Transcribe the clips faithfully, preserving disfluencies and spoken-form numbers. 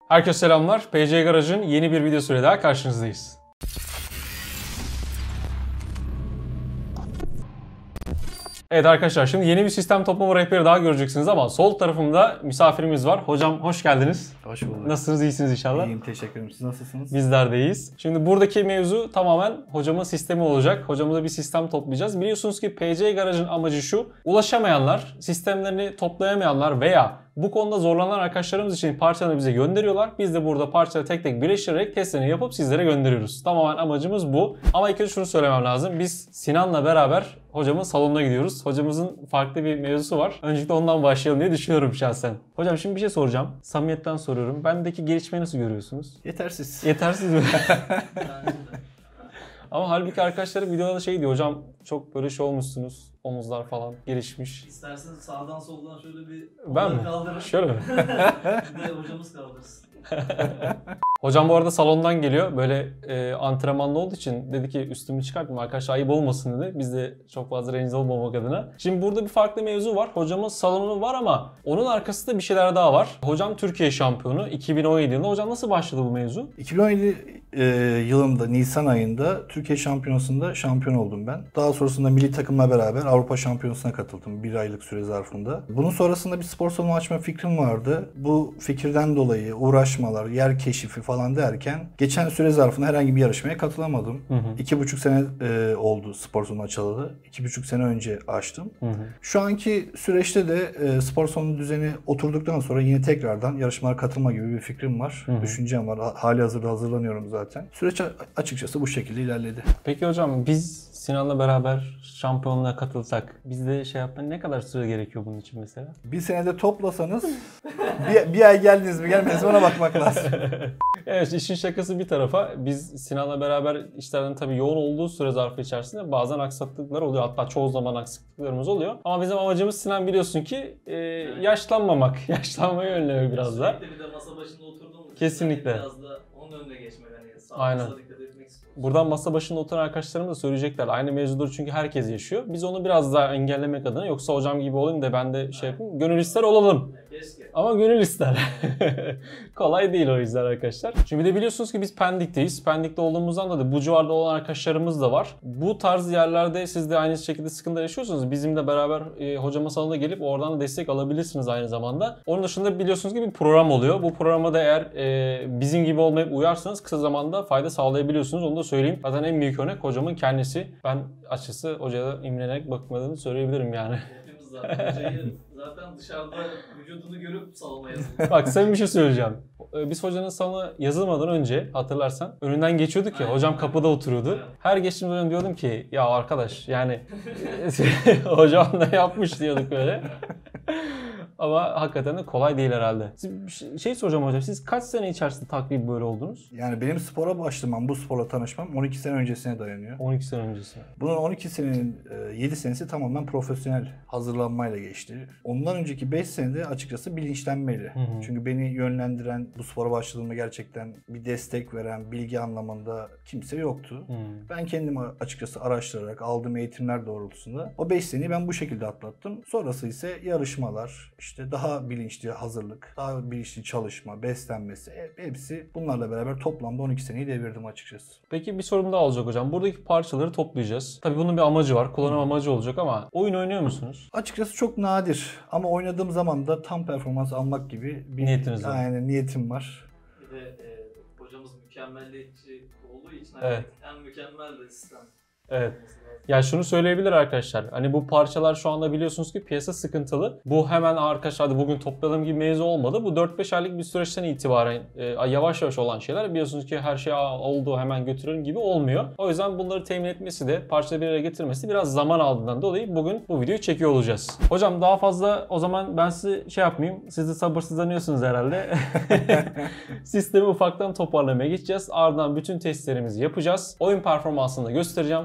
Herkese selamlar. P C Garaj'ın yeni bir videosuyla daha karşınızdayız. Evet arkadaşlar, şimdi yeni bir sistem toplama rehberi daha göreceksiniz ama sol tarafımda misafirimiz var. Hocam hoş geldiniz. Hoş bulduk. Nasılsınız? İyisiniz inşallah. İyiyim, teşekkür ederim. Siz nasılsınız? Bizler de iyiyiz. Şimdi buradaki mevzu tamamen hocamın sistemi olacak. Hocamıza bir sistem toplayacağız. Biliyorsunuz ki P C Garaj'ın amacı şu: ulaşamayanlar, sistemlerini toplayamayanlar veya bu konuda zorlanan arkadaşlarımız için parçalarını bize gönderiyorlar. Biz de burada parçaları tek tek birleştirerek testlerini yapıp sizlere gönderiyoruz. Tamamen amacımız bu. Ama ilk önce şunu söylemem lazım. Biz Sinan'la beraber hocamın salonuna gidiyoruz. Hocamızın farklı bir mevzusu var. Öncelikle ondan başlayalım diye düşünüyorum şahsen. Hocam şimdi bir şey soracağım. Samimiyetten soruyorum. Bendeki gelişmeyi nasıl görüyorsunuz? Yetersiz. Yetersiz mi? Ama halbuki arkadaşlarım videoda şey diyor, hocam çok böyle şey olmuşsunuz, omuzlar falan gelişmiş. İsterseniz sağdan soldan şöyle bir Ben mi? kaldırın. Şöyle mi? Bir de hocamız kaldırsın. Hocam bu arada salondan geliyor. Böyle e, antrenmanlı olduğu için dedi ki üstümü çıkartma arkadaşlar, ayıp olmasın dedi. Biz de çok fazla rencide olmamak adına. Şimdi burada bir farklı mevzu var. Hocamın salonu var ama onun arkasında bir şeyler daha var. Hocam Türkiye şampiyonu iki bin on yedi yılında. Hocam nasıl başladı bu mevzu? iki bin on yedi e, yılında Nisan ayında Türkiye Şampiyonası'nda şampiyon oldum ben. Daha sonrasında milli takımla beraber Avrupa Şampiyonası'na katıldım bir aylık süre zarfında. Bunun sonrasında bir spor salonu açma fikrim vardı. Bu fikirden dolayı uğraşmalar, yer keşifi falan derken geçen süre zarfında herhangi bir yarışmaya katılamadım. Hı hı. İki buçuk sene e, oldu spor salonu açılalı. İki buçuk sene önce açtım. Hı hı. Şu anki süreçte de e, spor salonu düzeni oturduktan sonra yine tekrardan yarışmalara katılma gibi bir fikrim var. Hı hı. Düşüncem var. Hali hazırda hazırlanıyorum zaten. Süreç açıkçası bu şekilde ilerledi. Peki hocam, biz Sinan'la beraber şampiyonluğa katılsak, bizde şey yapmaya ne kadar süre gerekiyor bunun için mesela? Bir senede toplasanız bir, bir ay geldiniz mi gelmediniz mi ona bakmak lazım. Evet, işin şakası bir tarafa, biz Sinan'la beraber işlerden tabii yoğun olduğu süre zarfı içerisinde bazen aksaklıklar oluyor. Hatta çoğu zaman aksaklıklarımız oluyor. Ama bizim amacımız, Sinan biliyorsun ki e, yaşlanmamak. Yaşlanmayı önlemek biraz da. Sürekli bir de masa başında oturduğumuz için kesinlikle. Yani biraz da onun önüne geçmek. Yani aynen. Dikkat etmek istiyoruz. Buradan masa başında oturan arkadaşlarım da söyleyecekler. Aynı mevzudur çünkü herkes yaşıyor. Biz onu biraz daha engellemek adına, yoksa hocam gibi olayım da ben de şey yapayım. Gönül ister olalım. Keşke. Ama gönül ister. Kolay değil o yüzden arkadaşlar. Şimdi de biliyorsunuz ki biz Pendik'teyiz. Pendik'te olduğumuzdan da, da bu civarda olan arkadaşlarımız da var. Bu tarz yerlerde siz de aynı şekilde sıkıntı yaşıyorsunuz. Bizimle beraber e, hocama salonuna gelip oradan da destek alabilirsiniz aynı zamanda. Onun dışında biliyorsunuz ki bir program oluyor. Bu programa da eğer e, bizim gibi olmayıp uyarsanız kısa zamanda fayda sağlayabiliyorsunuz. Onu da söyleyeyim. Zaten en büyük örnek hocamın kendisi. Ben açıkçası hocaya da imrenerek bakmadığını söyleyebilirim yani. Hepimiz zaten hocayı zaten dışarıda vücudunu görüp salona yazıldık. Bak sen bir şey söyleyeceğim. Biz hocanın salona yazılmadan önce hatırlarsan önünden geçiyorduk ya, hocam kapıda oturuyordu. Her geçtiğimiz dönem diyordum ki ya arkadaş yani hocam da yapmış diyorduk öyle. Ama hakikaten de kolay değil herhalde. Siz, şey soracağım hocam, siz kaç sene içerisinde takribi böyle oldunuz? Yani benim spora başlamam, bu sporla tanışmam on iki sene öncesine dayanıyor. on iki sene öncesi. Bunun on iki senenin yedi senesi tamamen profesyonel hazırlanmayla geçti. Ondan önceki beş senede açıkçası bilinçlenmeyle. Hı hı. Çünkü beni yönlendiren, bu spora başladığımda gerçekten bir destek veren, bilgi anlamında kimse yoktu. Hı. Ben kendimi açıkçası araştırarak aldığım eğitimler doğrultusunda o beş seneyi ben bu şekilde atlattım. Sonrası ise yarışmalar, İşte daha bilinçli hazırlık, daha bilinçli çalışma, beslenmesi, hepsi bunlarla beraber toplamda on iki seneyi devirdim açıkçası. Peki bir sorum daha olacak hocam. Buradaki parçaları toplayacağız. Tabii bunun bir amacı var, kullanım amacı olacak ama oyun oynuyor musunuz? Açıkçası çok nadir ama oynadığım zaman da tam performans almak gibi bir niyetiniz var. Aynen, niyetim var. Bir de e, hocamız mükemmelliyetçi olduğu için evet. En mükemmel de sistem. Evet. Ya şunu söyleyebilir arkadaşlar. Hani bu parçalar şu anda biliyorsunuz ki piyasa sıkıntılı. Bu hemen arkadaşlar hadi bugün toplayalım gibi mevzu olmadı. Bu dört beş aylık bir süreçten itibaren e, yavaş yavaş olan şeyler. Biliyorsunuz ki her şey oldu hemen götürelim gibi olmuyor. O yüzden bunları temin etmesi de, parçaları bir araya getirmesi biraz zaman aldığından dolayı bugün bu videoyu çekiyor olacağız. Hocam daha fazla o zaman ben sizi şey yapmayayım. Siz de sabırsızlanıyorsunuz herhalde. Sistemi ufaktan toparlamaya geçeceğiz. Ardından bütün testlerimizi yapacağız. Oyun performansını da göstereceğim.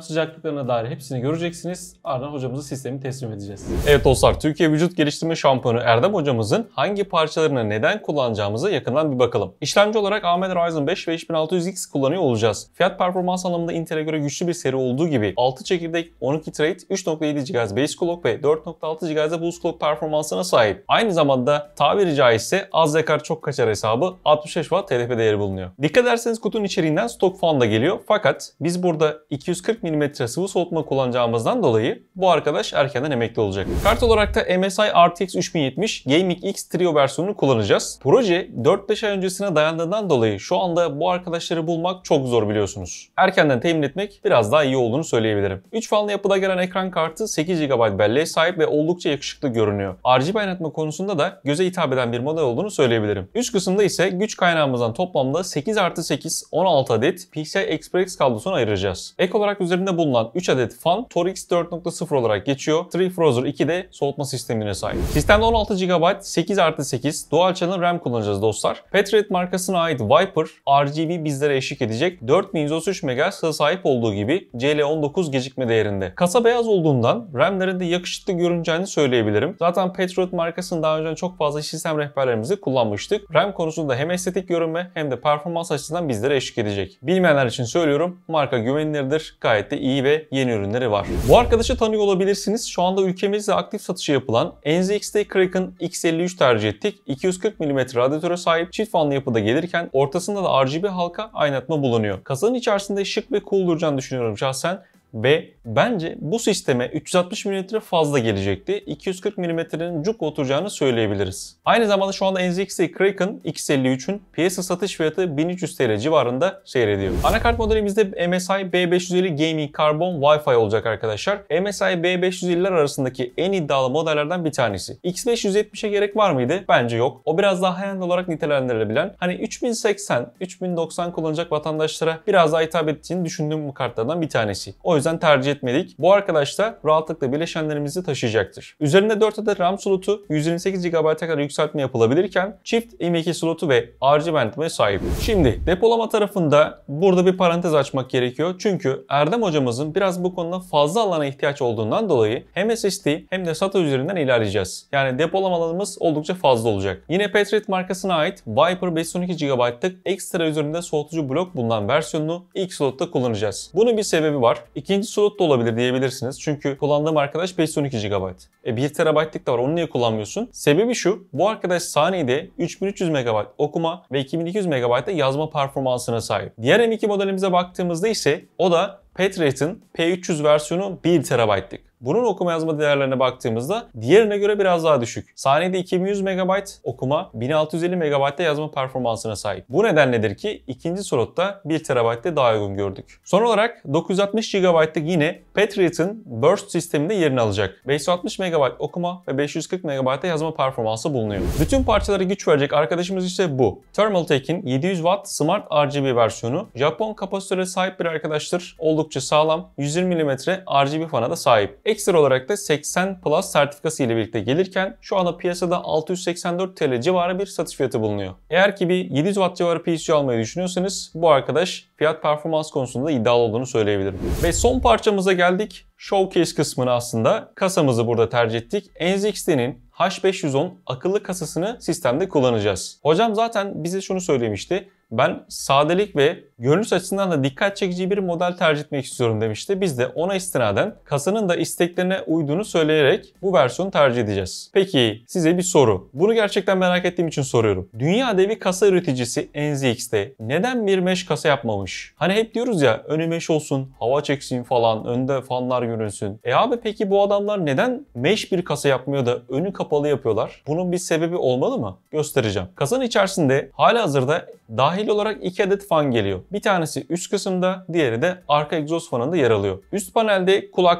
sıcaklıklarına dair hepsini göreceksiniz. Ardından hocamıza sistemi teslim edeceğiz. Evet dostlar, Türkiye Vücut Geliştirme Şampiyonu Erdem hocamızın hangi parçalarını neden kullanacağımıza yakından bir bakalım. İşlemci olarak A M D Ryzen beş ve beş bin altı yüz X kullanıyor olacağız. Fiyat performans anlamında Intel'e göre güçlü bir seri olduğu gibi altı çekirdek, on iki thread, üç nokta yedi gigahertz base clock ve dört nokta altı gigahertz boost clock performansına sahip. Aynı zamanda tabiri caizse az yakar çok kaçar hesabı altmış beş watt T D P değeri bulunuyor. Dikkat ederseniz kutunun içeriğinden stok fan da geliyor. Fakat biz burada iki yüz kırk milimetre sıvı soğutma kullanacağımızdan dolayı bu arkadaş erkenden emekli olacak. Kart olarak da M S I R T X üç bin yetmiş Gaming X Trio versiyonunu kullanacağız. Proje dört beş ay öncesine dayandığından dolayı şu anda bu arkadaşları bulmak çok zor biliyorsunuz. Erkenden temin etmek biraz daha iyi olduğunu söyleyebilirim. üç fanlı yapıda gelen ekran kartı sekiz gigabayt belleğe sahip ve oldukça yakışıklı görünüyor. R G B aydınlatma konusunda da göze hitap eden bir model olduğunu söyleyebilirim. Üst kısımda ise güç kaynağımızdan toplamda sekiz artı sekiz on altı adet P C I Express kablosunu ayıracağız. Ek olarak üzerinde bulunan üç adet fan Torix dört nokta sıfır olarak geçiyor. Three Frozr iki de soğutma sistemine sahip. Sistemde on altı gigabayt sekiz artı sekiz Dual Channel RAM kullanacağız dostlar. Patriot markasına ait Viper R G B bizlere eşlik edecek. dört bin yüz otuz üç megahertz hıza sahip olduğu gibi C L on dokuz gecikme değerinde. Kasa beyaz olduğundan RAM'lerin de yakışıklı görüneceğini söyleyebilirim. Zaten Patriot markasının daha önce çok fazla sistem rehberlerimizi kullanmıştık. RAM konusunda hem estetik görünme hem de performans açısından bizlere eşlik edecek. Bilmeyenler için söylüyorum, marka güvenilirdir. Gayet de iyi ve yeni ürünleri var. Bu arkadaşı tanıyor olabilirsiniz. Şu anda ülkemizde aktif satışı yapılan N Z X T Kraken X elli üç tercih ettik. iki yüz kırk milimetre radyatöre sahip çift fanlı yapıda gelirken ortasında da R G B halka aydınlatma bulunuyor. Kasanın içerisinde şık ve cool duracağını düşünüyorum şahsen. Ve bence bu sisteme üç yüz altmış milimetre fazla gelecekti. iki yüz kırk milimetrenin cuk oturacağını söyleyebiliriz. Aynı zamanda şu anda N Z X T Kraken X elli üçün piyasa satış fiyatı bin üç yüz TL civarında seyrediyor. Anakart modelimizde M S I B beş yüz elli Gaming Carbon Wi-Fi olacak arkadaşlar. M S I B beş yüz elliler arasındaki en iddialı modellerden bir tanesi. X beş yüz yetmişe gerek var mıydı? Bence yok. O biraz daha high-end olarak nitelendirilebilen, hani üç bin seksen, üç bin doksan kullanacak vatandaşlara biraz daha hitap ettiğini düşündüğüm bu kartlardan bir tanesi. O O yüzden tercih etmedik. Bu arkadaş da rahatlıkla bileşenlerimizi taşıyacaktır. Üzerinde dört adet RAM slotu, yüz yirmi sekiz gigabayta kadar yükseltme yapılabilirken çift M iki slotu ve R G B aydınlatmaya sahip. Şimdi depolama tarafında burada bir parantez açmak gerekiyor. Çünkü Erdem hocamızın biraz bu konuda fazla alana ihtiyaç olduğundan dolayı hem S S D hem de SATA üzerinden ilerleyeceğiz. Yani depolama alanımız oldukça fazla olacak. Yine Patriot markasına ait Viper beş yüz on iki gigabaytlık ekstra üzerinde soğutucu blok bulunan versiyonunu ilk slotta kullanacağız. Bunun bir sebebi var. İkinci slot da olabilir diyebilirsiniz. Çünkü kullandığım arkadaş beş yüz on iki gigabayt. E bir terabaytlık da var. Onu niye kullanmıyorsun? Sebebi şu. Bu arkadaş saniyede üç bin üç yüz megabayt okuma ve iki bin iki yüz megabayt yazma performansına sahip. Diğer M iki modelimize baktığımızda ise o da Patriot'ın P üç yüz versiyonu bir terabaytlık. Bunun okuma yazma değerlerine baktığımızda diğerine göre biraz daha düşük. Saniyede iki bin yüz megabayt okuma, bin altı yüz elli megabayt yazma performansına sahip. Bu nedenledir ki ikinci slotta bir terabayt daha uygun gördük. Son olarak dokuz yüz altmış gigabaytlık yine Patriot'ın Burst sisteminde yerini alacak. beş yüz altmış megabayt okuma ve beş yüz kırk megabayt yazma performansı bulunuyor. Bütün parçalara güç verecek arkadaşımız ise bu. Thermaltake'in yedi yüz watt Smart R G B versiyonu. Japon kapasitöre sahip bir arkadaştır. Oldukça sağlam. yüz yirmi milimetre R G B fana da sahip. Ekstra olarak da seksen Plus sertifikası ile birlikte gelirken şu anda piyasada altı yüz seksen dört TL civarı bir satış fiyatı bulunuyor. Eğer ki bir yedi yüz watt civarı P C almayı düşünüyorsanız bu arkadaş fiyat performans konusunda iddialı olduğunu söyleyebilirim. Ve son parçamıza geldik. Showcase kısmını aslında kasamızı burada tercih ettik. N Z X T'nin H beş yüz on akıllı kasasını sistemde kullanacağız. Hocam zaten bize şunu söylemişti. Ben sadelik ve görünüş açısından da dikkat çekici bir model tercih etmek istiyorum demişti. Biz de ona istinaden kasanın da isteklerine uyduğunu söyleyerek bu versiyonu tercih edeceğiz. Peki size bir soru. Bunu gerçekten merak ettiğim için soruyorum. Dünya devi kasa üreticisi N Z X T neden bir mesh kasa yapmamış? Hani hep diyoruz ya önü mesh olsun, hava çeksin falan, önde fanlar görünsün. E abi peki bu adamlar neden mesh bir kasa yapmıyor da önü kapalı yapıyorlar? Bunun bir sebebi olmalı mı? Göstereceğim. Kasanın içerisinde halihazırda dahil olarak iki adet fan geliyor. Bir tanesi üst kısımda, diğeri de arka egzoz fanında yer alıyor. Üst panelde kulaklık,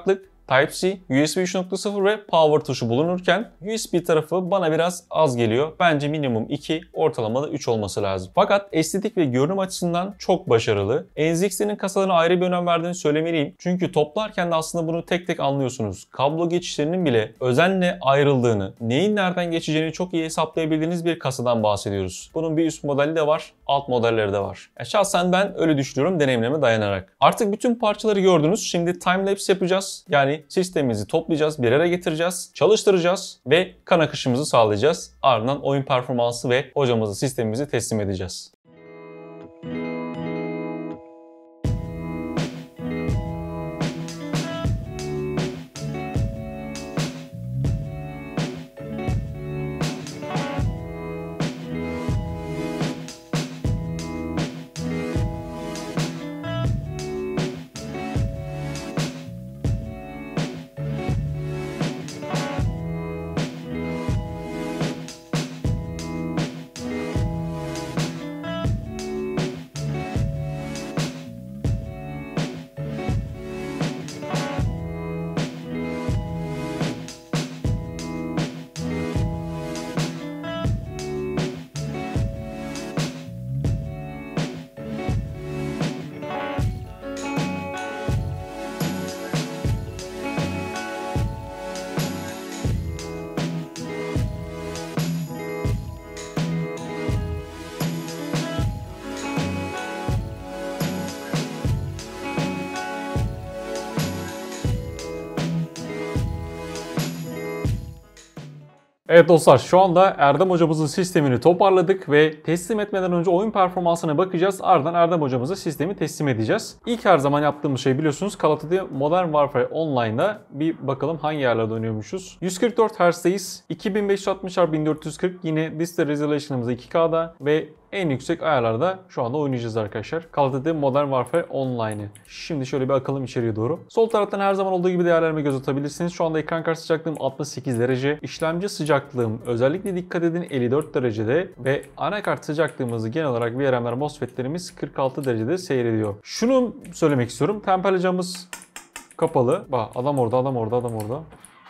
Type-C, U S B üç nokta sıfır ve Power tuşu bulunurken U S B tarafı bana biraz az geliyor. Bence minimum iki, ortalamada üç olması lazım. Fakat estetik ve görünüm açısından çok başarılı. N Z X T'nin kasalarına ayrı bir önem verdiğini söylemeliyim. Çünkü toplarken de aslında bunu tek tek anlıyorsunuz. Kablo geçişlerinin bile özenle ayrıldığını, neyin nereden geçeceğini çok iyi hesaplayabildiğiniz bir kasadan bahsediyoruz. Bunun bir üst modeli de var, alt modelleri de var. E şahsen ben öyle düşünüyorum deneyimleme dayanarak. Artık bütün parçaları gördünüz. Şimdi timelapse yapacağız. Yani sistemimizi toplayacağız, bir araya getireceğiz, çalıştıracağız ve kan akışımızı sağlayacağız. Ardından oyun performansı ve hocamızı sistemimizi teslim edeceğiz. Evet dostlar, şu anda Erdem hocamızın sistemini toparladık ve teslim etmeden önce oyun performansına bakacağız. Ardından Erdem hocamıza sistemi teslim edeceğiz. İlk her zaman yaptığımız şey biliyorsunuz Call of Duty Modern Warfare Online'da bir bakalım hangi yerlerde oynuyormuşuz. yüz kırk dört Hz'deyiz. iki bin beş yüz altmış bin dört yüz kırk yine Display Resolution'ımız iki K'da ve en yüksek ayarlarda şu anda oynayacağız arkadaşlar. Call of Duty Modern Warfare Online'ı. Şimdi şöyle bir bakalım içeriye doğru. Sol taraftan her zaman olduğu gibi değerlerime göz atabilirsiniz. Şu anda ekran kartı sıcaklığım altmış sekiz derece. İşlemci sıcaklığım özellikle dikkat edin elli dört derecede ve anakart sıcaklığımızı genel olarak V R M'ler MOSFET'lerimiz kırk altı derecede seyrediyor. Şunu söylemek istiyorum. Temperacamız kapalı. Bak adam orada, adam orada, adam orada.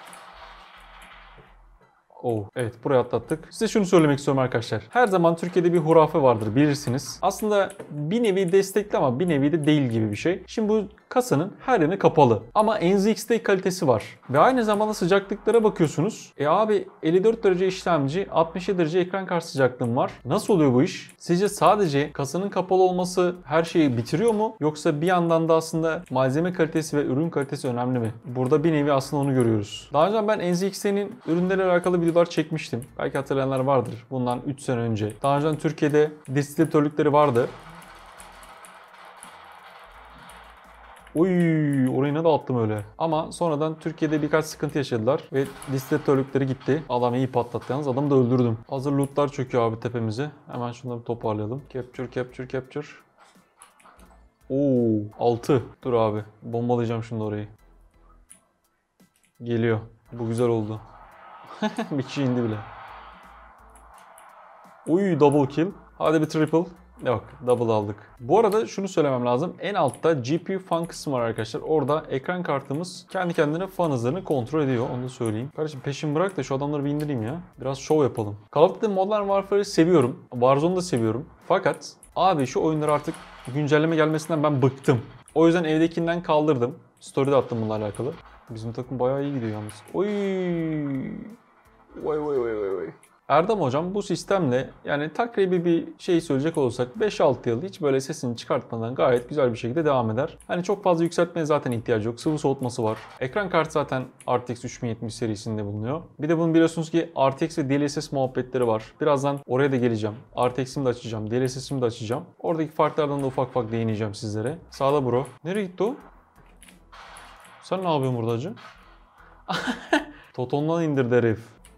Oh, evet burayı atlattık. Size şunu söylemek istiyorum arkadaşlar. Her zaman Türkiye'de bir hurafe vardır bilirsiniz. Aslında bir nevi destekli ama bir nevi de değil gibi bir şey. Şimdi bu kasanın her yerine kapalı. Ama N Z X T kalitesi var. Ve aynı zamanda sıcaklıklara bakıyorsunuz. E abi elli dört derece işlemci, altmış yedi derece ekran kartı sıcaklığım var. Nasıl oluyor bu iş? Sizce sadece kasanın kapalı olması her şeyi bitiriyor mu? Yoksa bir yandan da aslında malzeme kalitesi ve ürün kalitesi önemli mi? Burada bir nevi aslında onu görüyoruz. Daha önce ben N Z X T'nin ürünlerle alakalı videolar çekmiştim. Belki hatırlayanlar vardır. Bundan üç sene önce. Daha önce Türkiye'de distribütörlükleri vardı. Oy, orayı ne dağıttım öyle. Ama sonradan Türkiye'de birkaç sıkıntı yaşadılar ve distribütörlükleri gitti. Adam iyi patlattı yalnız. Adamı da öldürdüm. Hazır lootlar çöküyor abi tepemize. Hemen şunları bir toparlayalım. Capture, capture, capture. Oo, altı. Dur abi. Bombalayacağım şimdi orayı. Geliyor. Bu güzel oldu. Bir kişi indi bile. Uy, double kill. Hadi bir triple. Yok, double aldık. Bu arada şunu söylemem lazım. En altta G P U fan kısmı var arkadaşlar. Orada ekran kartımız kendi kendine fan hızlarını kontrol ediyor. Onu da söyleyeyim. Kardeşim peşimi bırak da şu adamları bir indireyim ya. Biraz show yapalım. Call of Duty Modern Warfare'ı seviyorum. Warzone'u da seviyorum. Fakat abi şu oyunları artık güncelleme gelmesinden ben bıktım. O yüzden evdekinden kaldırdım. Story'de attım bununla alakalı. Bizim takım bayağı iyi gidiyor yalnız. Oy. Vay vay vay vay vay. Erdem hocam bu sistemle yani takribi bir şey söyleyecek olursak beş altı yıl hiç böyle sesini çıkartmadan gayet güzel bir şekilde devam eder. Hani çok fazla yükseltmeye zaten ihtiyacı yok. Sıvı soğutması var. Ekran kartı zaten R T X üç bin yetmiş serisinde bulunuyor. Bir de bunun biliyorsunuz ki R T X ve D L S S muhabbetleri var. Birazdan oraya da geleceğim. R T X'imi de açacağım. D L S S'imi de açacağım. Oradaki farklardan da ufak ufak değineceğim sizlere. Sağda bro. Nereye gitti o? Sen ne yapıyorsun burada hacı? Totondan indirdi herif.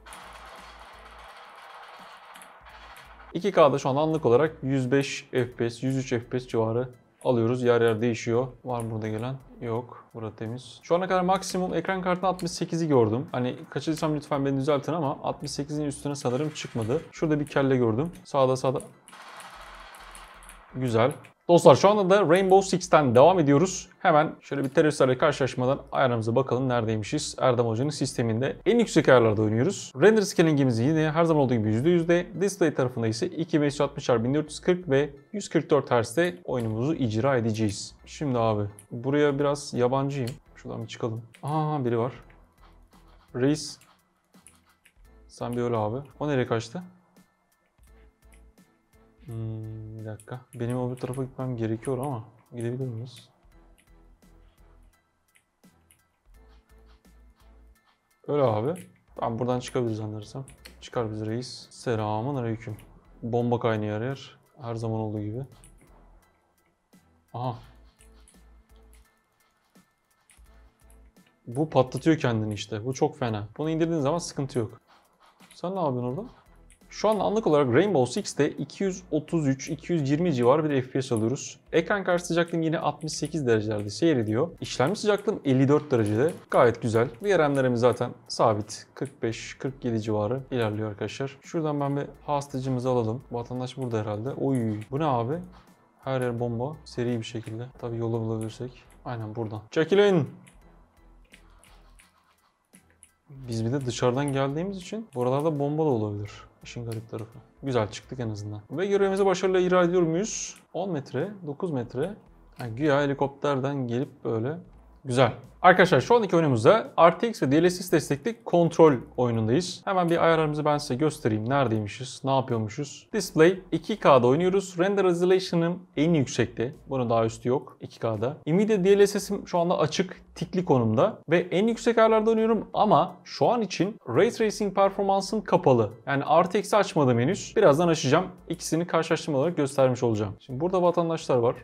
iki K'da şu an anlık olarak yüz beş F P S, yüz üç F P S civarı alıyoruz. Yer yer değişiyor. Var burada gelen? Yok. Burada temiz. Şu ana kadar maksimum ekran kartında altmış sekizi gördüm. Hani kaçırırsam lütfen beni düzeltin ama altmış sekizin üstüne sanırım çıkmadı. Şurada bir kelle gördüm. Sağda sağda. Güzel. Dostlar şu anda da Rainbow Six'ten devam ediyoruz. Hemen şöyle bir teröristlerle karşılaşmadan ayarımıza bakalım neredeymişiz. Erdem Hoca'nın sisteminde en yüksek ayarlarda oynuyoruz. Render scaling'imizi yine her zaman olduğu gibi yüzde yüzde. Display tarafında ise iki bin beş yüz altmış bin dört yüz kırk ve yüz kırk dört Hz'de oyunumuzu icra edeceğiz. Şimdi abi buraya biraz yabancıyım. Şuradan bir çıkalım. Aa biri var. Reis. Sen bir öyle abi. O nereye kaçtı? Hmm, bir dakika. Benim öbür tarafa gitmem gerekiyor ama gidebilir miyiz? Öyle abi. Tamam buradan çıkabiliriz anlarsam. Çıkar biz reis. Selamun aleyküm. Bomba kaynıyor her yer. Her zaman olduğu gibi. Aha. Bu patlatıyor kendini işte. Bu çok fena. Bunu indirdiğin zaman sıkıntı yok. Sen ne yapıyorsun orada? Şu an anlık olarak Rainbow Six'te iki yüz otuz üç iki yüz yirmi civarı bir F P S alıyoruz. Ekran karşı sıcaklığım yine altmış sekiz derecelerde seyrediyor. İşlemci sıcaklığım elli dört derecede. Gayet güzel. V R M'lerimiz zaten sabit. kırk beş kırk yedi civarı ilerliyor arkadaşlar. Şuradan ben bir hastacımızı alalım. Vatandaş burada herhalde. Oy, bu ne abi? Her yer bomba. Seri bir şekilde. Tabii yolu bulabilirsek. Aynen buradan. Çekilin. Biz bir de dışarıdan geldiğimiz için buralarda bomba da olabilir. İşin garip tarafı. Güzel çıktık en azından. Ve görevimizi başarıyla icra ediyor muyuz? on metre, dokuz metre. Yani güya helikopterden gelip böyle. Güzel. Arkadaşlar şu andaki oyunumuzda R T X ve D L S S destekli kontrol oyunundayız. Hemen bir ayarlarımızı ben size göstereyim. Neredeymişiz? Ne yapıyormuşuz? Display iki K'da oynuyoruz. Render Resolution'ım en yüksekte. Bunun daha üstü yok. iki K'da. Nvidia D L S S'im şu anda açık, tikli konumda. Ve en yüksek ayarlarda oynuyorum ama şu an için Ray Tracing performansım kapalı. Yani R T X'i açmadım henüz. Birazdan açacağım. İkisini karşılaştırma olarak göstermiş olacağım. Şimdi burada vatandaşlar var.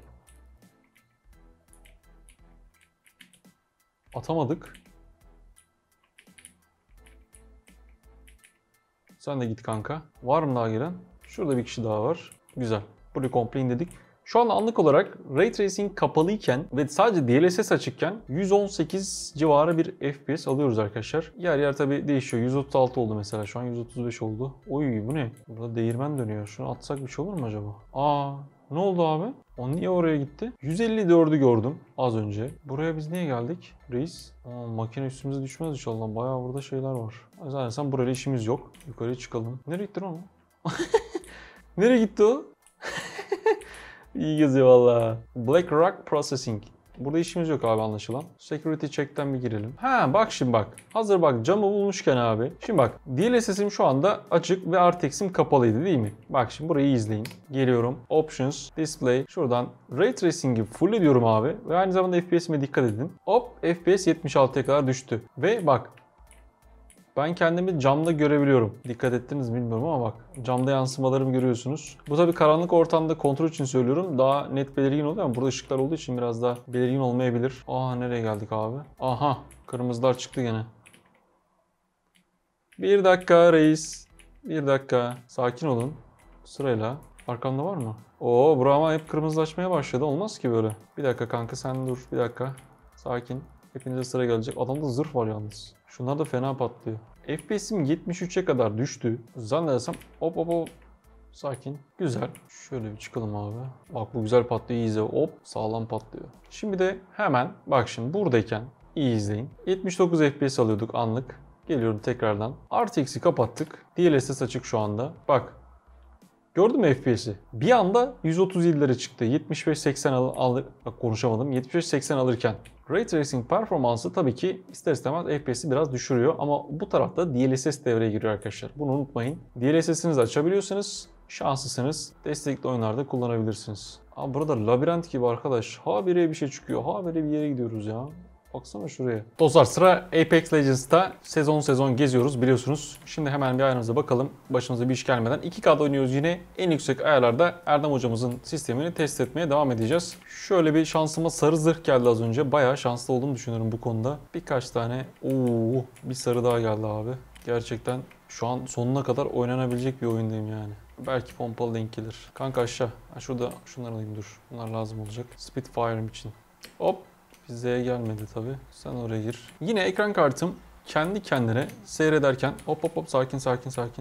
Atamadık. Sen de git kanka. Var mı daha giren? Şurada bir kişi daha var. Güzel. Burayı komple indirdik. Şu an anlık olarak Ray Tracing kapalıyken ve sadece D L S S açıkken yüz on sekiz civarı bir F P S alıyoruz arkadaşlar. Yer yer tabi değişiyor. yüz otuz altı oldu mesela. Şu an yüz otuz beş oldu. Oy bu ne? Burada değirmen dönüyor. Şunu atsak bir şey olur mu acaba? Aa, ne oldu abi? O niye oraya gitti? yüz elli dördü gördüm az önce. Buraya biz niye geldik? Reis. Aa, makine üstümüze düşmez inşallah. Bayağı burada şeyler var. Zaten sen burayla işimiz yok. Yukarıya çıkalım. Nereye gitti o? Nereye gitti o? İyi geziyor valla. Black Rock Processing. Burada işimiz yok abi anlaşılan. Security check'ten bir girelim. Ha bak şimdi bak. Hazır bak camı bulmuşken abi. Şimdi bak D L S S'im şu anda açık ve R T X'im kapalıydı değil mi? Bak şimdi burayı izleyin. Geliyorum. Options, Display. Şuradan Ray Tracing'i full ediyorum abi. Ve aynı zamanda F P S'ime dikkat edin. Hop F P S yetmiş altıya kadar düştü. Ve bak. Ben kendimi camda görebiliyorum. Dikkat ettiniz mi bilmiyorum ama bak camda yansımalarımı görüyorsunuz. Bu tabii karanlık ortamda kontrol için söylüyorum. Daha net belirgin oluyor ama burada ışıklar olduğu için biraz daha belirgin olmayabilir. Aa nereye geldik abi? Aha kırmızılar çıktı gene. Bir dakika reis. Bir dakika. Sakin olun. Sırayla. Arkamda var mı? Oo bura ama hep kırmızılaşmaya başladı. Olmaz ki böyle. Bir dakika kanka sen dur. Bir dakika. Sakin. Hepinize sıra gelecek. Adamda zırh var yalnız. Şunlar da fena patlıyor. F P S'im yetmiş üçe kadar düştü. Zannedersem hop hop hop. Sakin. Güzel. Şöyle bir çıkalım abi. Bak bu güzel patlıyor. İyi izle. Hop sağlam patlıyor. Şimdi de hemen bak şimdi buradayken iyi izleyin. yetmiş dokuz F P S alıyorduk anlık. Geliyorum tekrardan. R T X'i kapattık. D L S S açık şu anda. Bak. Gördün mü F P S'i? Bir anda yüz otuz yedilere çıktı. yetmiş beş seksen al, al bak konuşamadım. yetmiş beş seksen alırken Ray Tracing performansı tabii ki ister istemez F P S'i biraz düşürüyor ama bu tarafta D L S S devreye giriyor arkadaşlar. Bunu unutmayın. D L S S'inizi açabiliyorsanız şanslısınız. Destekli oyunlarda kullanabilirsiniz. Ama burada labirent gibi arkadaş. Habire bir şey çıkıyor. Habire bir yere gidiyoruz ya. Baksana şuraya. Dostlar sıra Apex Legends'ta sezon sezon geziyoruz biliyorsunuz. Şimdi hemen bir ayarımıza bakalım. Başımıza bir iş gelmeden. iki K'da oynuyoruz yine. En yüksek ayarlarda Erdem hocamızın sistemini test etmeye devam edeceğiz. Şöyle bir şansıma sarı zırh geldi az önce. Bayağı şanslı olduğumu düşünüyorum bu konuda. Birkaç tane ooo bir sarı daha geldi abi. Gerçekten şu an sonuna kadar oynanabilecek bir oyundayım yani. Belki pompalı denk gelir. Kanka aşağı. Ha, şurada şunları alayım dur. Bunlar lazım olacak. Spitfire'ım için. Hop. Bize gelmedi tabi. Sen oraya gir. Yine ekran kartım kendi kendine seyrederken hop hop hop sakin sakin sakin.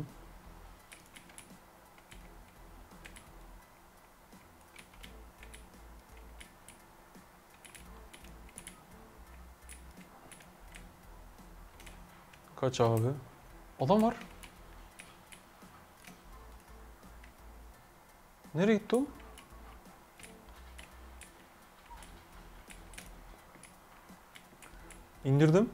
Kaç abi? Adam var. Nereye gitti o? İndirdim.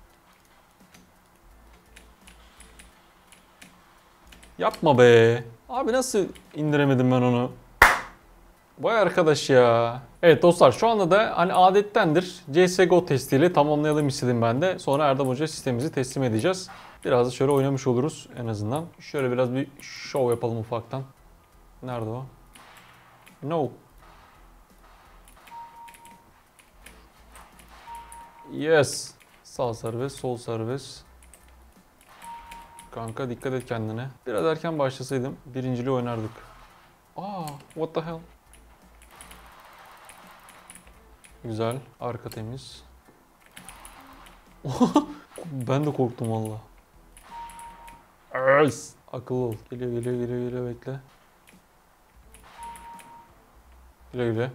Yapma be. Abi nasıl indiremedim ben onu? Vay arkadaş ya. Evet dostlar şu anda da hani adettendir C S G O testiyle tamamlayalım istedim ben de. Sonra Erdem Hoca sistemimizi teslim edeceğiz. Biraz da şöyle oynamış oluruz en azından. Şöyle biraz bir show yapalım ufaktan. Nerede o? No. Yes. Sağ serbest, sol serbest. Kanka dikkat et kendine. Biraz erken başlasaydım birinciliği oynardık. Aa, what the hell? Güzel. Arka temiz. Ben de korktum valla. Akıllı ol. Geliyor geliyor geliyor geliyor bekle. Güle güle.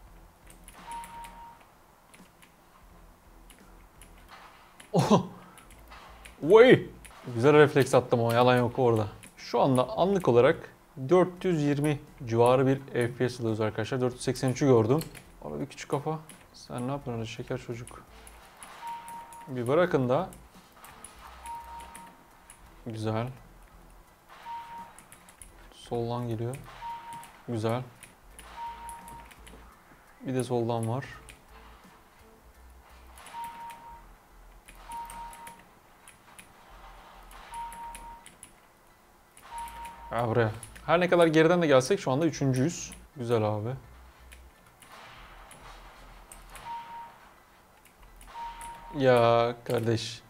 Oh! Vay! Güzel refleks attım ama yalan yok orada. Şu anda anlık olarak dört yüz yirmi civarı bir F P S alıyoruz arkadaşlar. dört yüz seksen üçü gördüm. Abi bir küçük kafa. Sen ne yapıyorsun şeker çocuk? Bir bırakın da. Güzel. Soldan geliyor. Güzel. Bir de soldan var. Ha buraya. Her ne kadar geriden de gelsek şu anda üçüncüyüz. Güzel abi. Ya kardeş.